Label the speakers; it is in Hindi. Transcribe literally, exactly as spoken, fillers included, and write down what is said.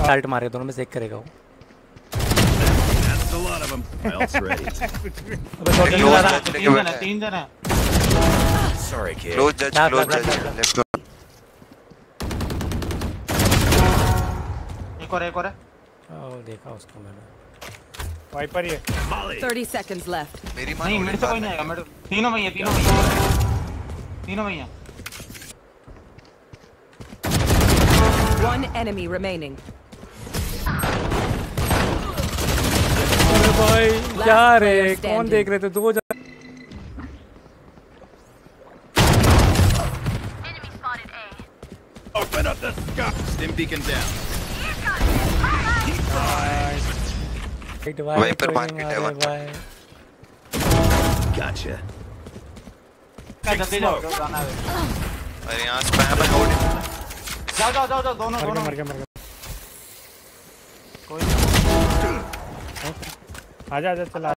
Speaker 1: साल्ट मारे दोनों में से एक करेगा वो।
Speaker 2: A lot of them. My ult's ready.
Speaker 3: तीन जन है, तीन जन है।
Speaker 2: Sorry, kid.
Speaker 4: Close judge, close judge. Left.
Speaker 3: एक और एक और है।
Speaker 1: ओ देखा उसको मैंने।
Speaker 5: वाइपर ये।
Speaker 6: thirty seconds left.
Speaker 4: मेरी
Speaker 3: नहीं मेरे से कोई नहीं आएगा, मेरे तीनों में ही है, तीनों में ही है, तीनों में ही है।
Speaker 6: One enemy remaining.
Speaker 1: अरे भाई क्या रे कौन देख रहे थे दो जन।
Speaker 2: Open up the sky. Stim beacon down.
Speaker 4: Wiper market है वन।
Speaker 2: Gotcha.
Speaker 3: जल्दी जाओ, जाना है।
Speaker 4: अरे यहाँ स्पैम है ओडिन।
Speaker 3: जाओ जाओ जाओ जाओ दोनों दोनों।
Speaker 1: मर गया मर गया।
Speaker 3: कोई
Speaker 5: आजा आजा चला।